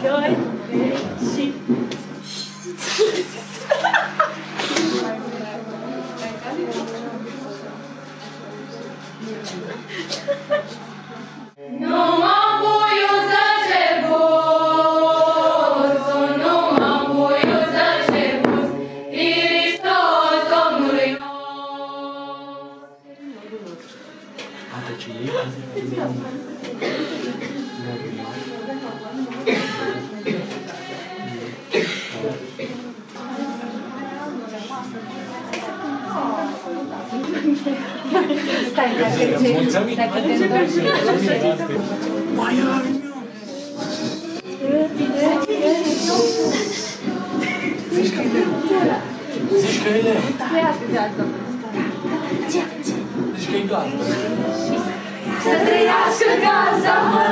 2, 3 și... Zici că ele? Zici că e gata. Să trăiască gazda, mă!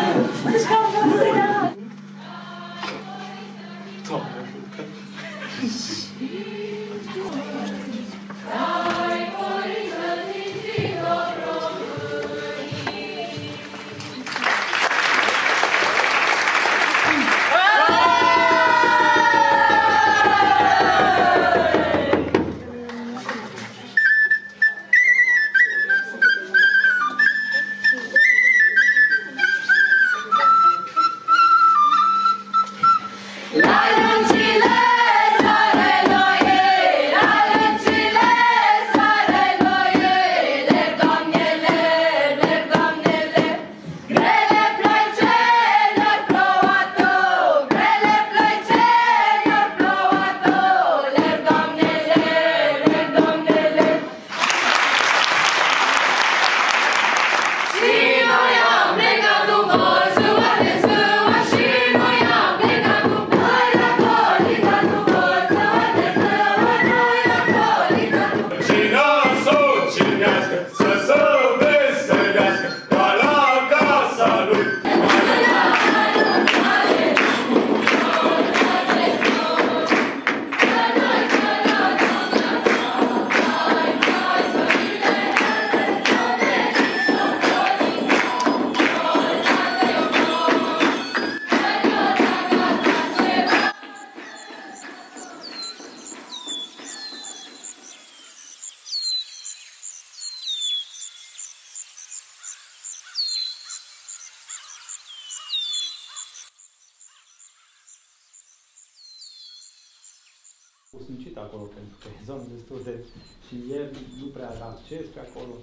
Sunt acolo pentru că e zonă destul de... și ieri nu prea am acces pe acolo.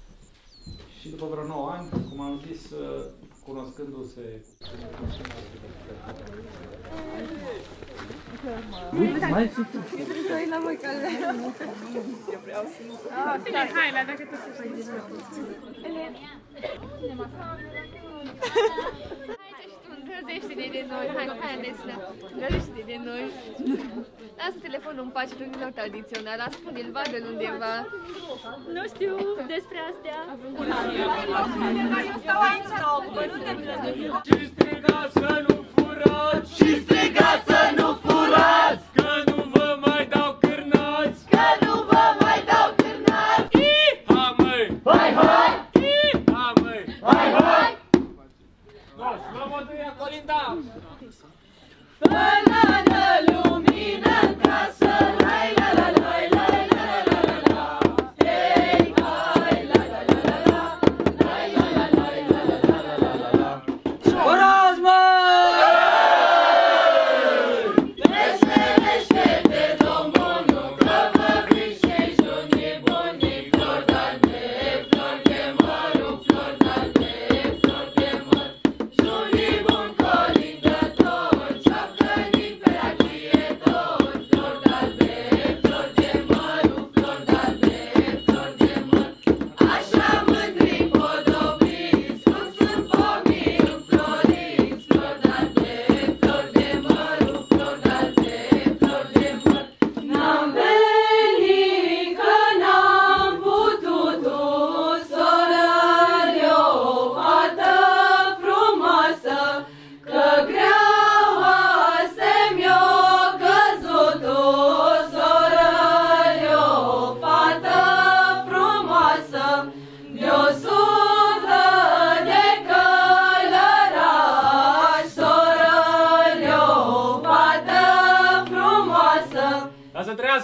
Și după vreo 9 ani, cum am zis, cunoscându-se... Mai și tu! Trebuie la voi că le... Eu vreau să... Hai, la dacă tu se faci. Îndrăzește-te de noi, hai Nesna, îndrăzește-te de noi. Lasă telefonul în pace, nu e tradițional, ascunde-l, vadă-l undeva. Nu știu despre astea. Eu stau aici la ocupă, nu te plădui. Și striga să nu furați! Și striga să nu furați! Că nu vă mai dau cârnați! Că nu vă mai dau cârnați! Ha, măi! Hai, hai! Ha, măi! Hai, hai! Noș, la măduia colinda! Fără lumină în casă, lai la la lai lai la la la la. Ei, hai la la la la la, lai la la lai la la la la la la. Uraz, măi! Veselește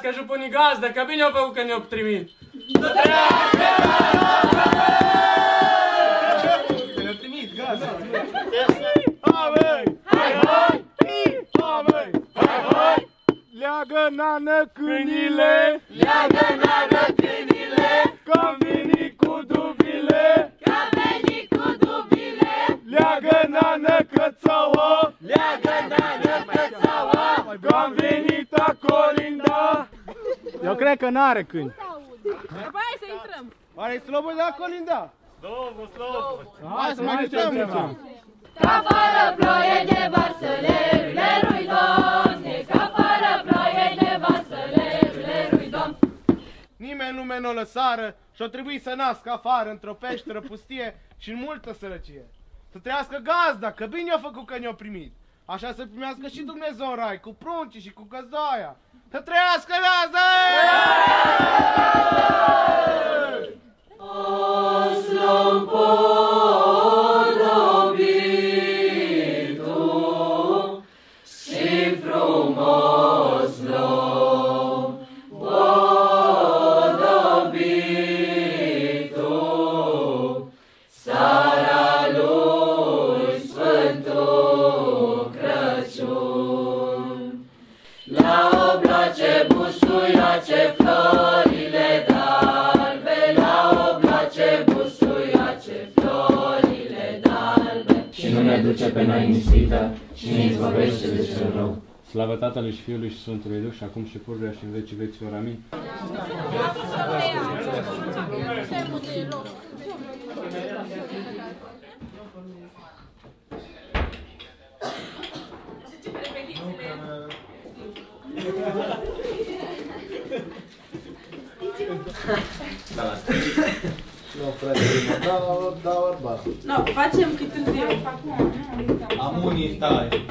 trăiască jupânii gazdă, că bine au făcut că ne-au trimit! Să trăiască! Ne-au trimis gazdă! Hai, hai! Hai, hai! Hai, hai! Leagă nană câinile! Leagă nană câinile! Că-am venit cu dubile! Că-am venit cu dubile! Leagă nană cățăuă! Leagă nană cățăuă! Că-am venit a colinda! Eu cred că n-are câini. Hai să intrăm! Are slobă de a colinda? Hai să mai intrăm! Ca fără ploaie de varsă, lerui, Doamne, ca fără ploaie de varsă, lerui, Doamne. Nimeni lume n-o lăsară și-o trebuie să nască afară într-o peșteră pustie și în multă sărăcie. Să trăiască gazda, că bine a făcut că ne-o primit. Așa să primească și Dumnezeu în rai, cu pruncii și cu căzdoaia. Să trăiască gazda! Duce pe noi în ispită și ne izbăvește de cel rău. Slavă Tatălui și Fiului și Sfântului Duh și acum și pururea și în vecii vecilor. Amin. Nu, frate, dau arba. Nu, facem cât târziu. Amunii stai.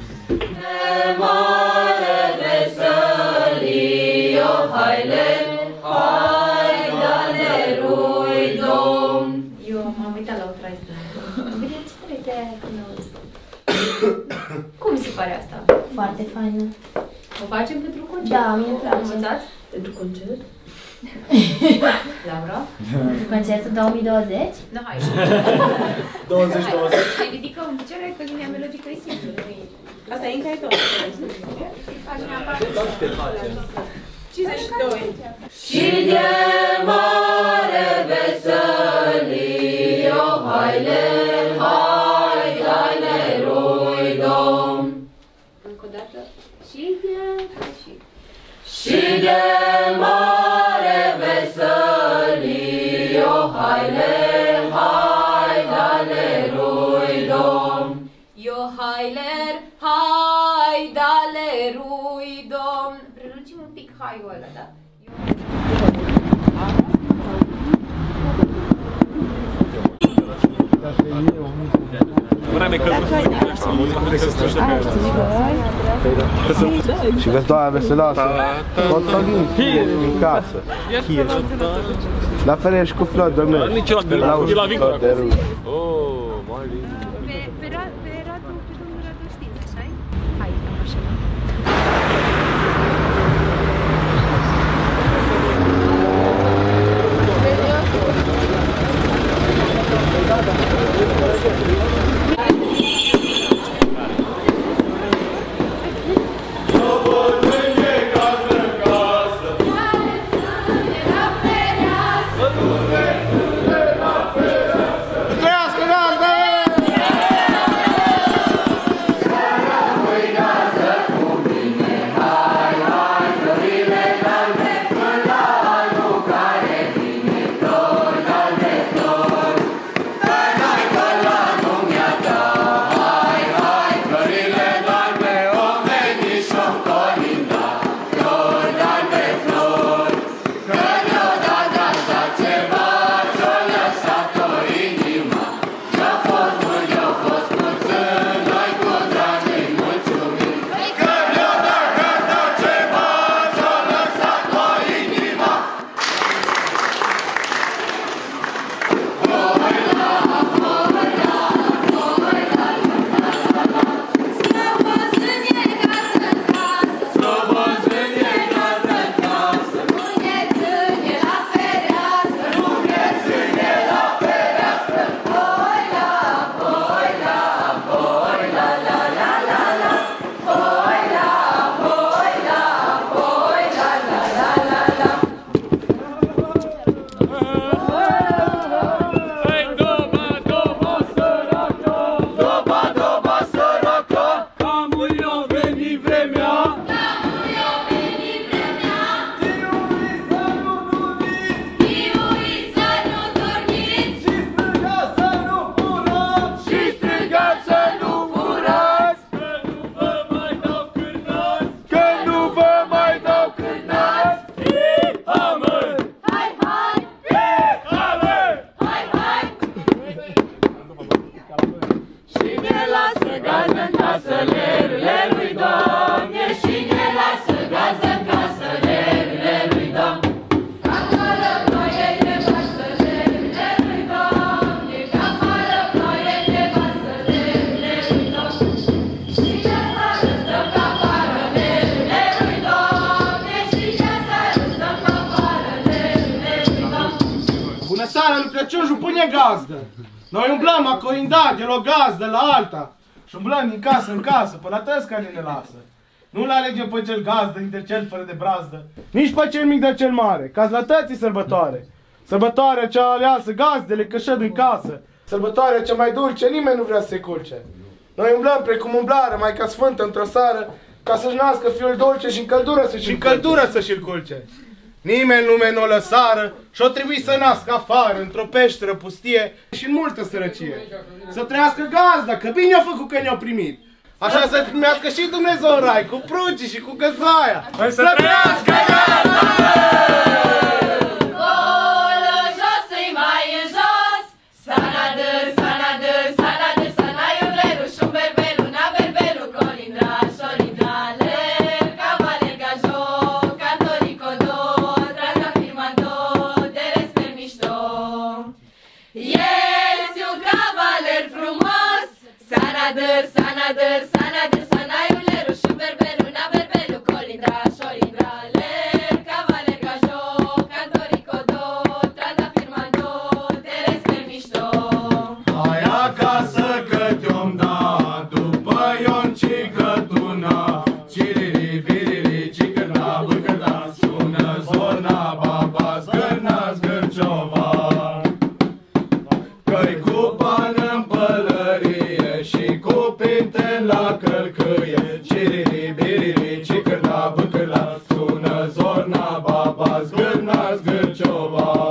Mare veselii, o haile, hai, dalerui, Domn. Eu m-am uitat la o traistă. Bine, ce trăiți aia când auzi? Cum se pare asta? Foarte faină. O facem pentru concert? Da, mie îmi place. Învățați? Pentru concert? Laura? Concertul 2020? Da, hai. 20-20. Ne ridicăm în picioare, că linia melodică e simplă. Asta e încă ai tot. Pagina 52. Și de mare veselii, o haile, hai, dalerui, Domn. Încă o dată. Și de mare veselii, o haile, hai, dalerui, Domn. Eu hailer, hai, dalerui, Domn. Prelungim un pic haiul ăla, da? Și găzdoaia veseloasă, tot în casă. La ferești și cu flori de mele. Nici la Victor. De ruj. Pe Radu știți, așa-i? Hai, la mașină. Ceva seara lui Crăciun și pune gazdă. Noi umblăm a colinda de la o gazdă la alta. Și umblăm din casă în casă, până la tăți care ne lasă. Nu-l alegem pe cel gazdă dintre cel fără de brazdă, nici pe cel mic de cel mare, ca-s la tății sărbătoare. Sărbătoarea cea aleasă, gazdele cășăd în casă. Sărbătoarea cea mai dulce, nimeni nu vrea să se culce. Noi umblăm precum umblară, Maica Sfântă într-o sară, ca să-și nască fiul dulce și în căldură să-și-l culce. Nimeni în lume nu o lăsară și-o trebuie să nască afară, într-o peșteră pustie și în multă sărăcie. Să trăiască gazda, că bine a făcut că ne-au primit. Așa să primească și Dumnezeu în rai, cu pruncii și cu găzdaia. Să trăiască gazda! Colo jos, îi mai în jos, sanadăr, sanadăr, sanadăr, sanaiuleru, șumberbelu, naberbelu, colindra, șolindrale, cavaler, gajo, cantoricodo, trandafirmando, de resper mișto. Ești un cavaler frumos, sanadăr, sanadăr, sanadăr, sanaiuleru, șumberbelu, naberbelu, colindra, șolindrale, cavaler, gajo, cantoricodo, trandafirmando, de resper mișto. Hai acasă că te-om da, după ioncică tuna, ciriri, biriri, cicăna, băcăna, sună zorna, baba, zgârna, zgârciova. Că-i cu pană-n pălărie și cu pinte la călcâie, ciriri, biriri, cicăna, băcăna, sună zorna, baba, zgârna, zgârciova.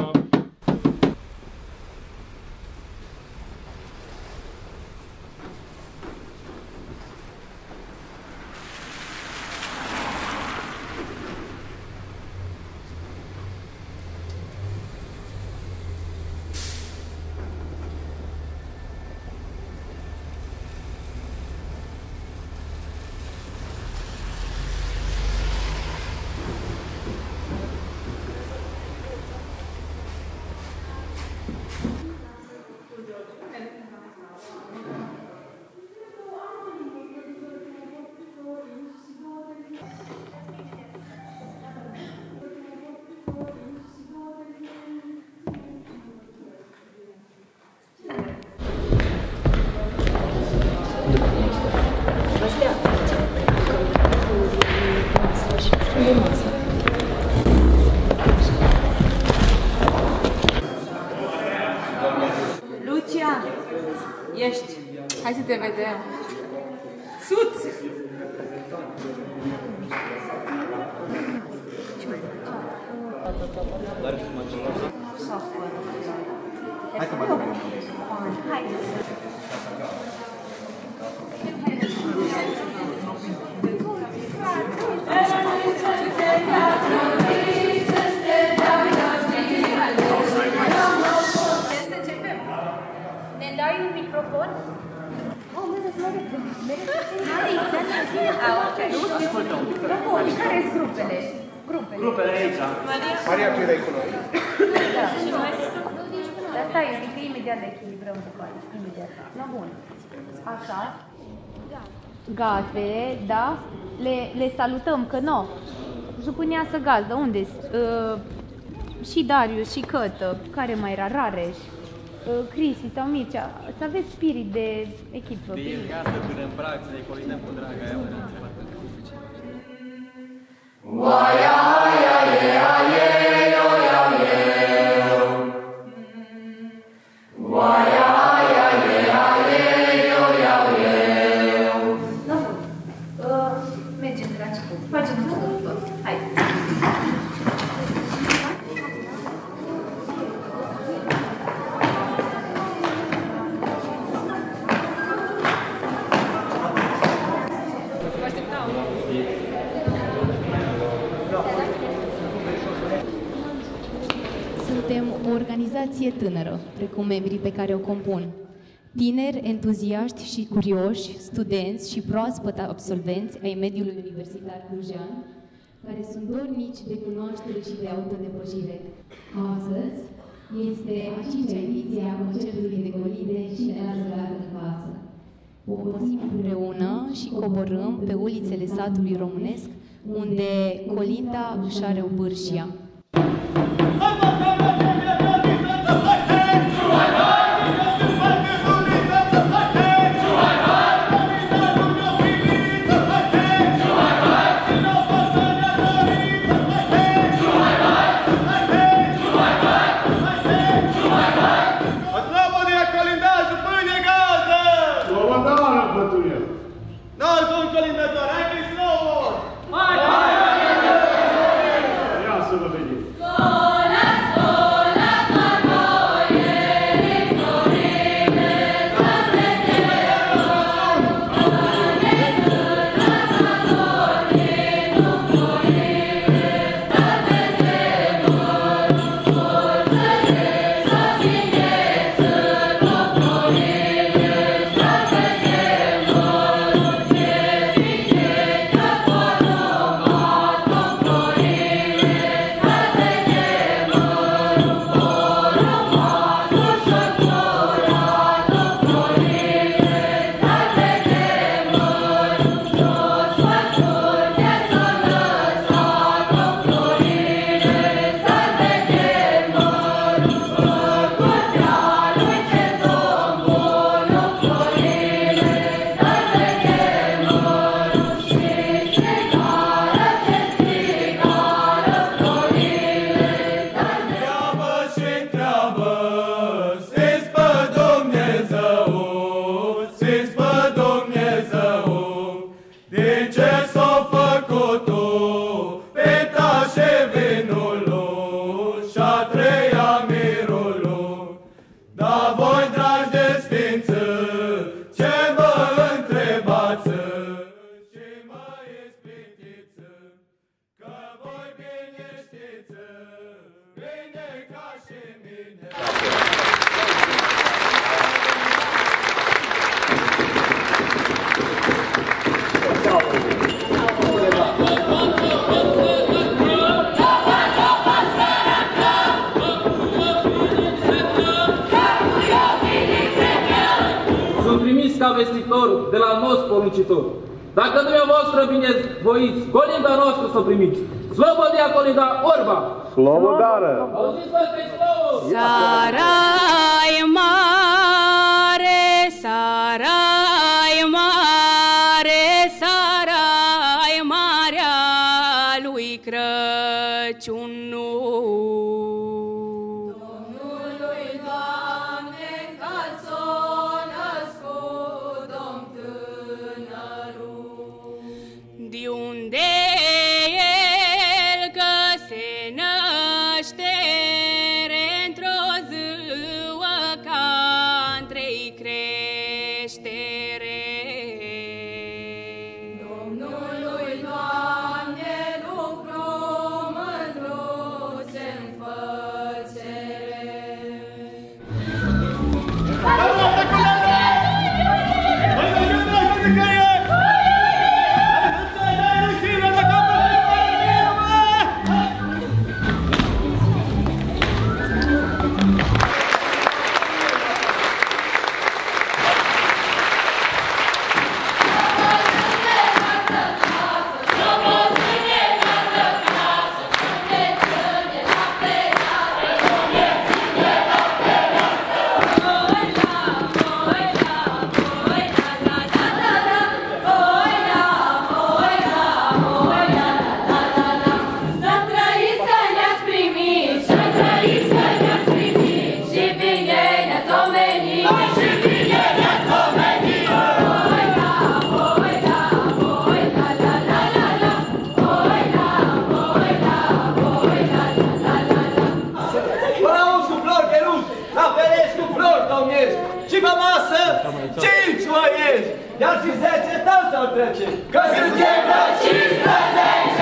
Lucia, ești. Hai să te vedem. Sus! Hai că mă duc. Hai. Ne dai un microfon? Oh, hai, care sunt grupele? Grupele aici. Maria, tu erai cu noi. Da. Dar stai, adică imediat le echilibrăm cu care. Imediat. La bun. Așa. Gazdele, da? Le salutăm, că nu. Jupunea să gazdă. Unde? Și Darius, și Cătă. Care mai era? Rareș. Cristi sau Mircea. Să aveți spirit de echipă. Bine, gata, punem brațe, de colinăm cu draga aia. Oaia, aia, e, aie, oia, eu. Oaia, aia, e, aie, oia, eu. Da, bun. Mergem, dragi. Facem tot. Hai. Suntem o organizație tânără, precum membrii pe care o compun. Tineri, entuziaști și curioși, studenți și proaspăt absolvenți ai mediului universitar clujean, care sunt dornici de cunoaștere și de autodepășire. Astăzi este a 5-a ediție a concertului de colinde și de azărat în casă. Poposim împreună și coborâm pe ulițele satului românesc, unde colinda își are obârșia. Hai, Sunt trimis ca vestitor de la nos poruncitor. Dacă dumneavoastră binevoiți, colinda noastră să primiți. Slobodia colinda orba! Slobodară! Auziți, bă, că-i slobo! Sarai mare, sarai mare, sarai marea lui Crăciun. Domnului, Doamne, că s-o născut Domn tânărul. De unde el că se năște într-o ziua ca între-i creștere. Domnului, Doamne, lucru mândruțe-n făcere. Și pe masă 5 oiești, iar și 10 tău sau trece, că suntem la 15!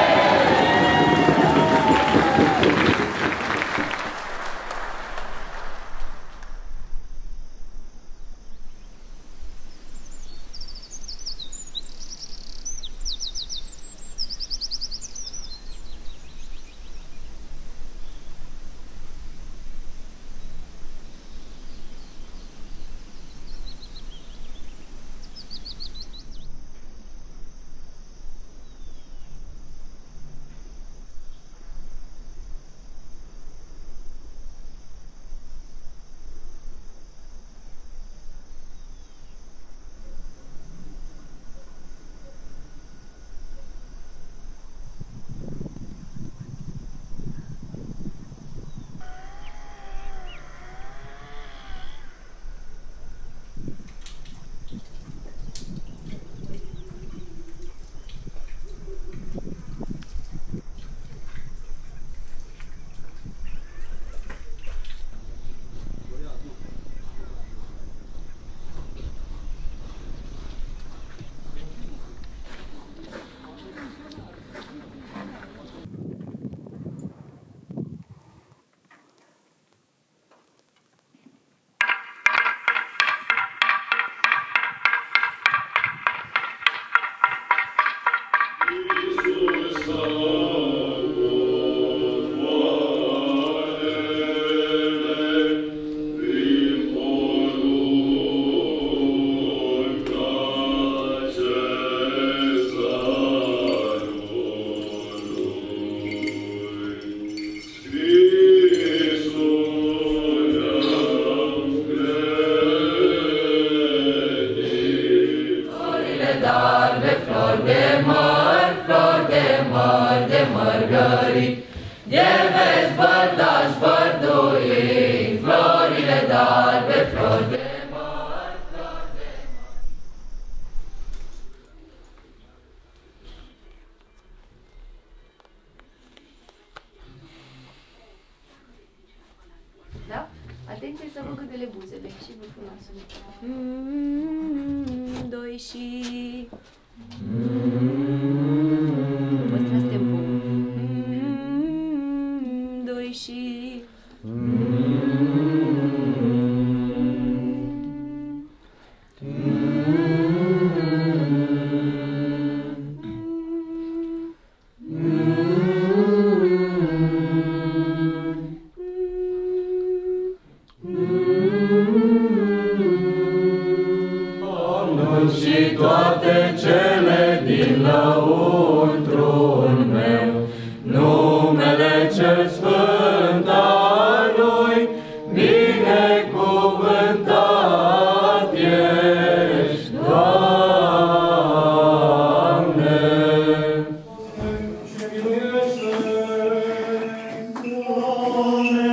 Da? Atenție să vă gâdele buzele și vârful nasului. Doi și... Păstrați tempo. Doi și... Și toate cele din lăuntrul meu, numele cel sfânt al lui, binecuvântat ești, Doamne. Și miluiește, Doamne,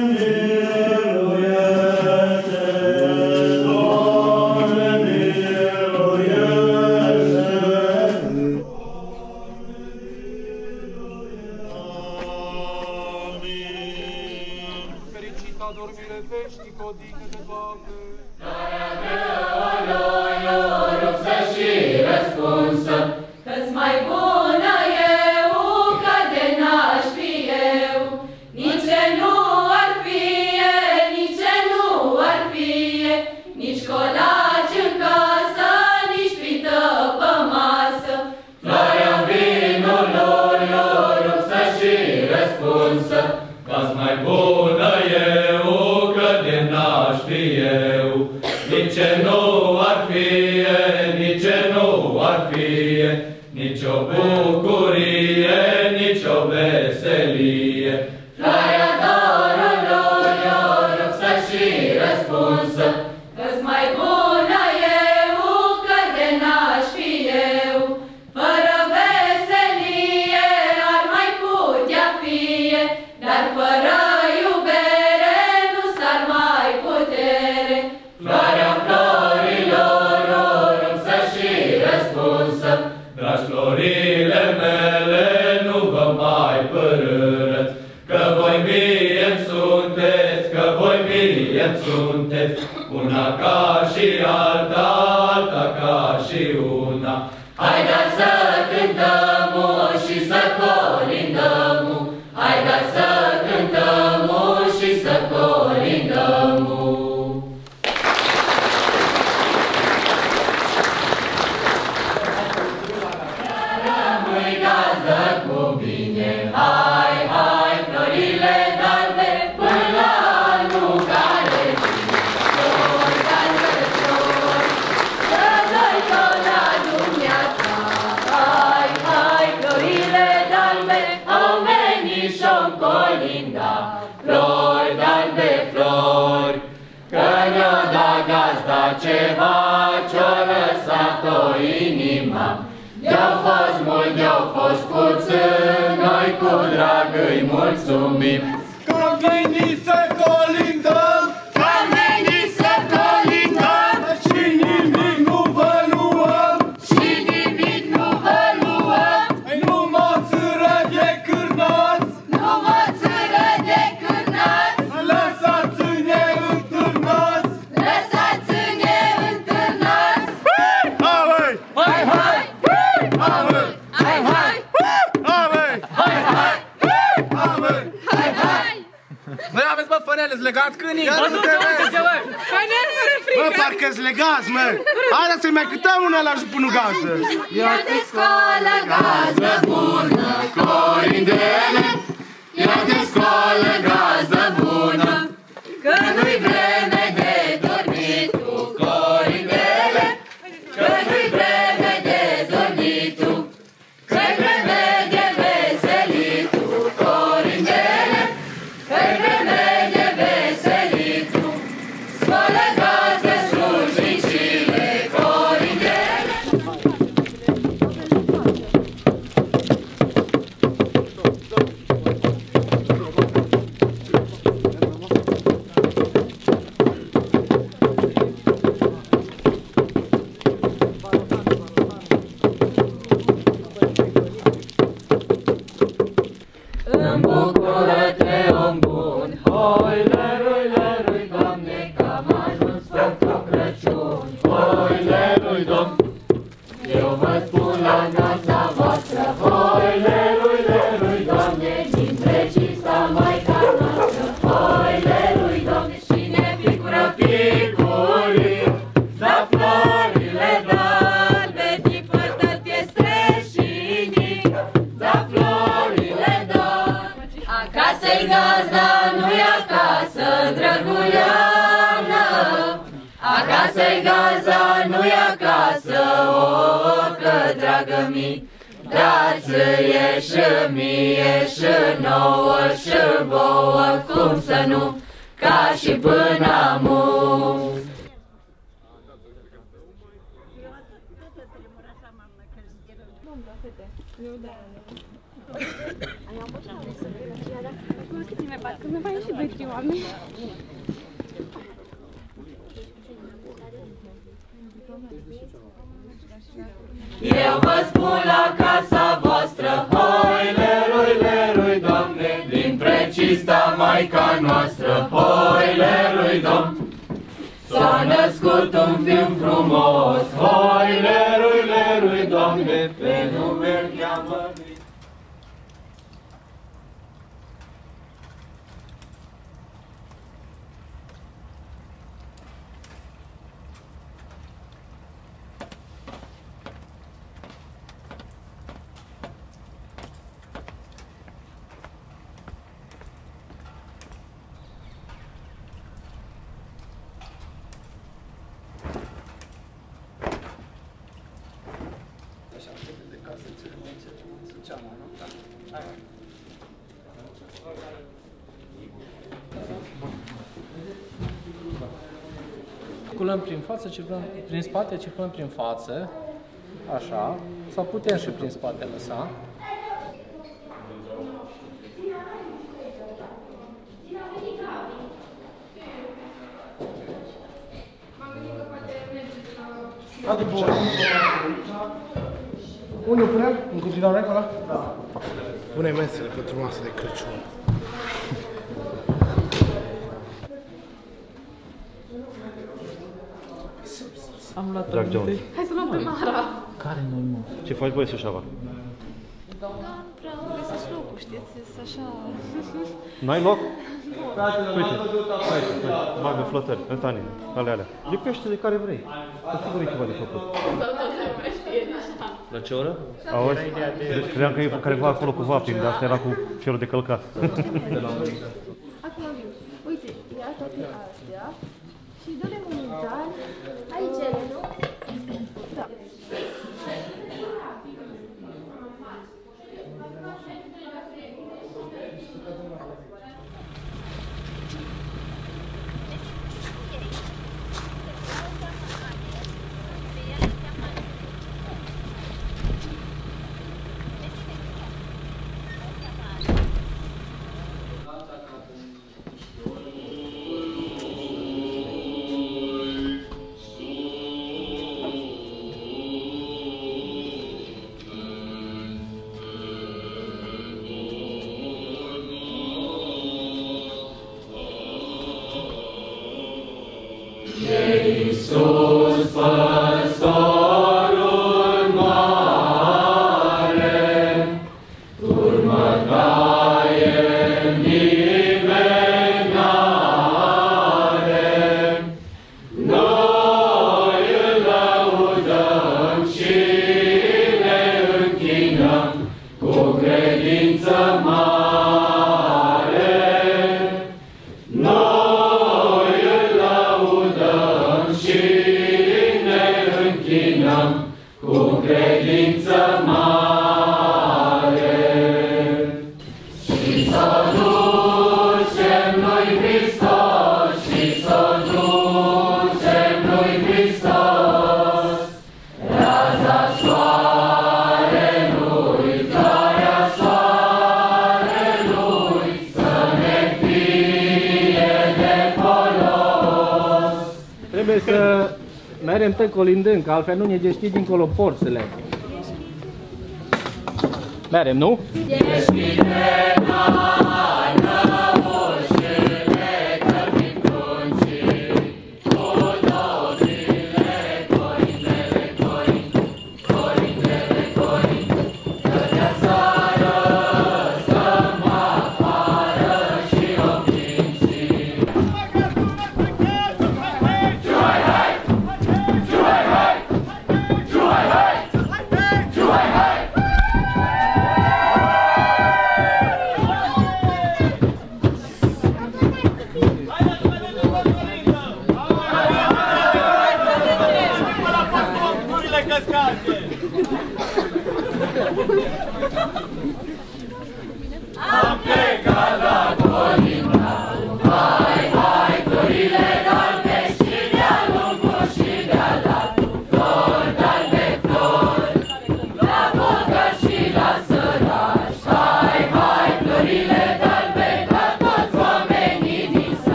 miluiește, Doamne, fericita dormire veșnică, odihnă de Doamne. Rupsă și răspunsă, că-ți mai bună eu, ca de n-aș fi eu. Nici ce nu ar fie, nici ce nu ar fie, nici colaci în casă, nici pită pe masă. Floarea vinului, rupsă și răspunsă, că-ți mai bună eu, că de n-aș fi eu. Nici ce nu ar fie, nici ce nu ar fie, nici o bucurie, nici o veselie. Floarea dorului, rupsă și răspunsă, că-ți mai bună eu, că de n-aș fi eu. Fără veselie ar mai putea fie, dar fără iubere nu s-ar mai putere. Floarea florilor, rupsă și răspunsă, dragi florile mele, nu vă mai părârăți, că voi mie-mi sunteți, că voi mie-mi sunteți, una ca și alta, alta ca și una. Haideți să cântăm și să colindăm, haideți să cântăm și să colindăm. Rămâi gazdă cu bine, hai, hai, florile galbe, până la anul care vine. Flori, galbe, flori, să dai tot la dumneata. Hai, hai, florile galbe, au venit și-o colinda. Flori, galbe, flori, că ne-o da gazda ceva, ce-o lăsat-o inima. De-au fost mult, de-au fost puțin, noi cu drag îi mulțumim. Că-am venit să colindăm, Că-am venit să colindăm, și nimic nu vă luăm, și nimic nu vă luăm. nu mă țără de cârnați, Nu mă țără de cârnați, lăsați-ne întâlnați. lăsați-ne întâlnați. Hai, Hai, hai, hai, hai, hai, hai, hai, hai, hai, hai. Voi aveți, bă, fănele-s legați câinii? Ia du-te, bă! Fănel fără frică! Bă, parcă-s legați, mă! Haide să-i mai cântăm una la jupânul gază! Ia te scoală gazdă bună, corindele, ia te scoală gazdă bună, că nu-i vreme de dormit tu, corindele, că nu-i vreme de dormit tu, că-i vreme de veselit tu, corindele, că-i vreme de veselit tu, scoală gazdă slujnicile, corindele. Acasă-i gazda, nu-i acasă, o, că dragă mi, dați-i și mie și nouă și vouă, cum să nu, ca și până amu. Eu vă spun la casa voastră, hoi, lerui, lerui, Doamne, din precista Maica noastră, hoi, lerui, Domn. S-a născut un fiu frumos, hoi, lerui, lerui, Doamne, pe nume-l cheamă. Circulăm prin față, circulăm prin spate, circulăm prin față, așa, sau putem și prin spate lăsa. Adi bun. Unde o punem? În continuare acolo? Da. Pune mesele pentru masă de Crăciun. Am luat Drag Jones. Hai să luăm pe Mara. Care noi, mă? Ce faci, băi, Sușava? Da, nu prea am găsit locul, știți, este așa... N-ai loc? Uite, bagă flotări, metanii, alea. De pește de care vrei. Cu sigur e ceva de făcut. La ce oră? Auzi? Credeam că e careva acolo cu vaping, dar asta era cu felul de călcat. Acum viu. Uite, ia toate astea și dă-le momentan. Aici ele, nu? Da. Iisus, păstorul mare, următaie nimeni n-are. Noi îl lăudăm și ne închinăm cu credință mare. Noi îl lăudăm și ne închinăm cu credință mare. Și să ducem lui Hristos, și să ducem lui Hristos, raza soarelui, flarea soarelui, să ne fie de folos. Trebuie să mergem pe colindând, că altfel nu ne deschid dincolo porțile. Mergem, nu? Deschide noi năușile, că vin pruncii, cu dobrile, corindele, corindele, că de seară stăm afară și oprincii. Juhai, hai! Juhai, hai! Juhai, hai! Juhai, hai!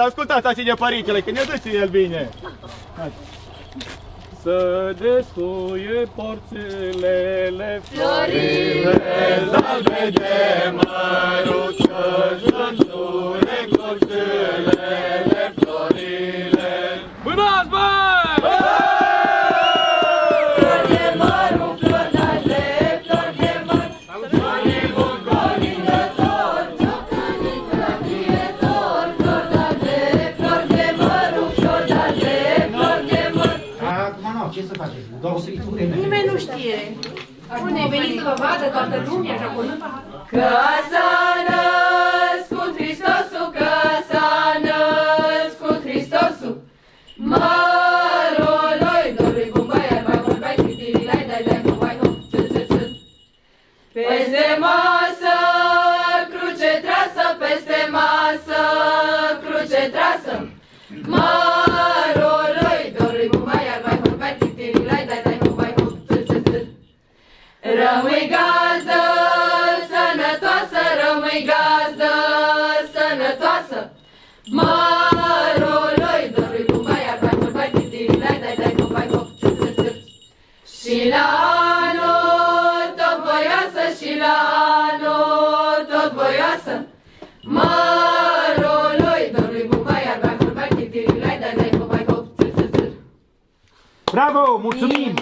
ascultați acine părintele, că ne duce el bine. Hai. Să descuie porțilele, florile albe de măruță, jănțure, copțilele, florile. Mânați, băi! Flori de măru, flori de flori de măr, flori de bun colindător, ciocănic răbietor, flori de flori de măru, flori de flori de măr. Acum nu, ce să faceți? Doar o scriptură. Nimeni nu știe. Unde veniți să vă vadă toată lumea și acolo? Că s-a născut Hristosul, că s-a născut Hristosul. Măroloi, doi bumbai, arbai, vorbai, titirilai, dai, bumbai, hop, ță. Peste masă, cruce trasă, peste masă, cruce trasă. Măroloi, doi bumbai, arbai, vorbai, titirilai, dai, bumbai, hop, ță. Rămâi gazdă sănătoasă, rămâi gazdă sănătoasă. Măroloi, doi bumbai, arbai, vorbai, titirilai, dai, bumbai, hop, ță. Și la anul tot voioasă, și la anul tot voioasă. Măroloi, doi bumbai, arbai, vorbai, titirilai, dai, bumbai, hop, ță. Bravo, mulțumim!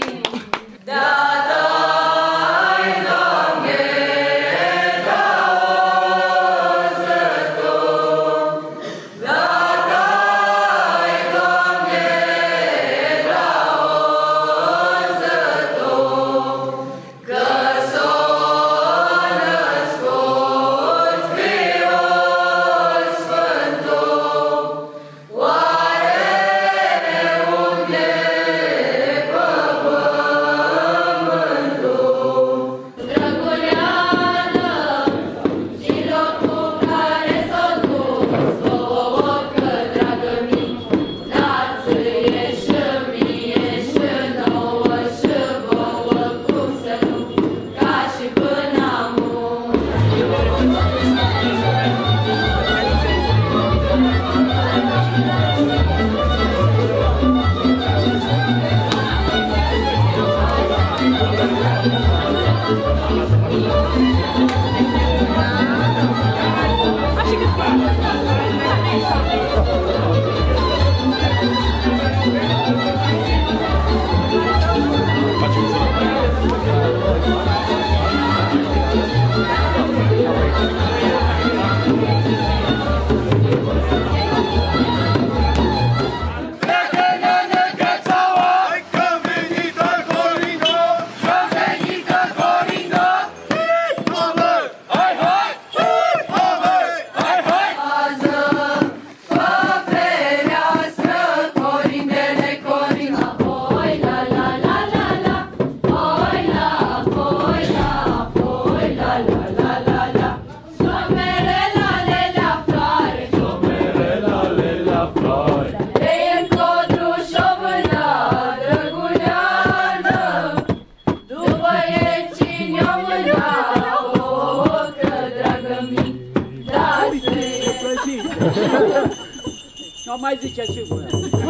Nu mai zice ce voia.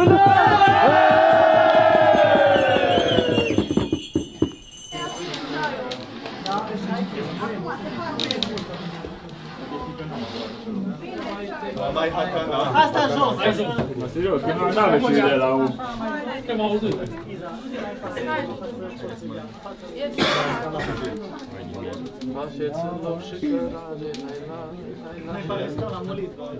Asta jos. Serios, că nu avea și de la un... Te-am auzit. Așeți în loc și cărare, lai, stau la molitva.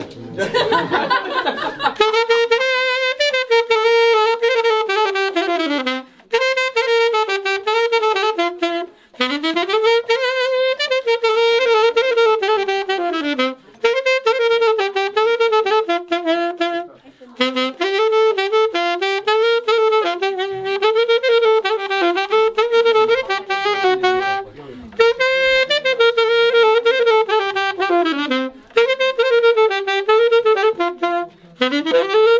Thank you.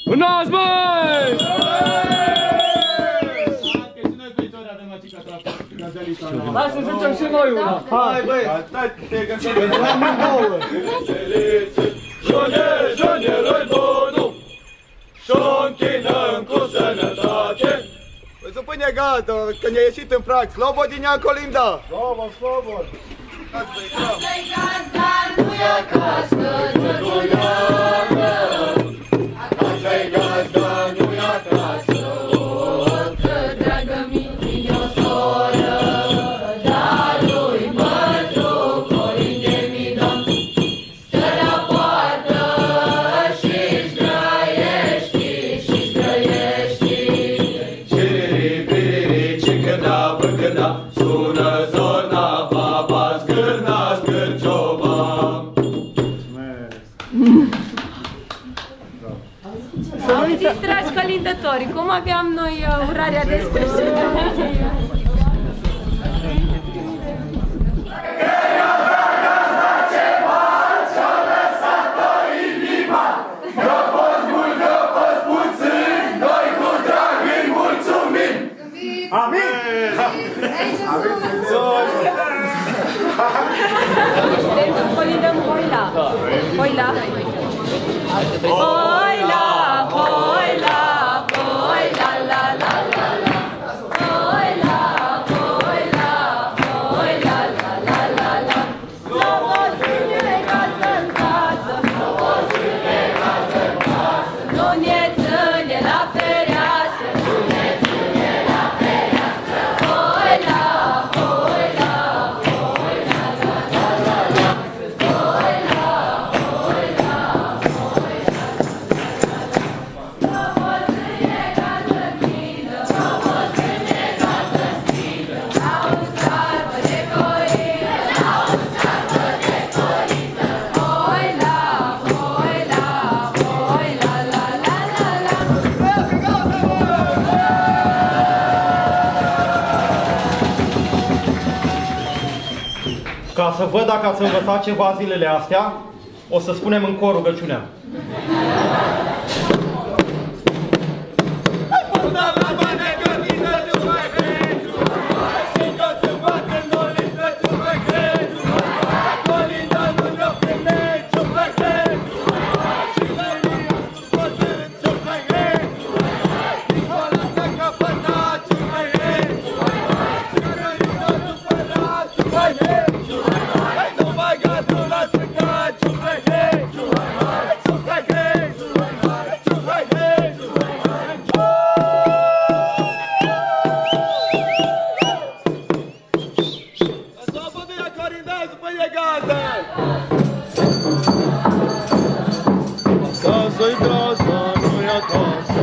Unați, băi! Hai să zicem și noi una! Hai, băi! Te găsim! Pentru amândouă! Jonierul bunul și-o închinăm cu sănătate. Păi să pune gata, că ne-a ieșit în prag. Slobodinea Colinda! Slobod, slobod! Asta-i gazda, nu-i acasă, drăguleagă. Asta-i gazda, nu-i acasă, că dragă mi-i o soră, dar lui mătru Colinde mi dăm. Stă la poartă și-și grăiești, și-și grăiești. Ciriri, piriri, cicăda, băgăda, sună zona, baba, zgârna, zgârcioba. Auziți, dragi călindători, cum aveam noi urarea de sfârșit? Pentru colindăm hoila. Hoila. Hoila, hoila, hoila, la la la la. Hoila, hoila, hoila, la la la la. Slobodine casă-n casă, slobodine casă-n casă. Nu ne ține la fereastră, nu ne ține la fereastră. Hoila, hoila, hoila, la la la la. Hoila, hoila, hoila. Slobodine casă-n mină, slobodine casă-n mină. La un sarbă de corină, la un sarbă de corină. Hoila, hoila, hoila, la la la la. Ca să văd dacă ați învățat ceva zilele astea, o să spunem în cor rugăciunea. Acasă-i dragă, nu-i acasă.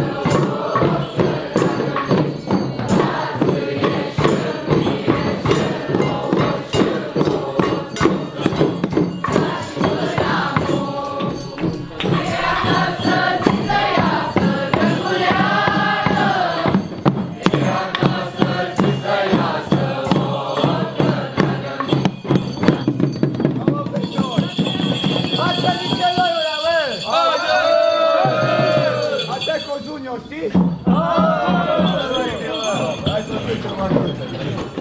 Junior, știi? Hai să fie cel mai mult.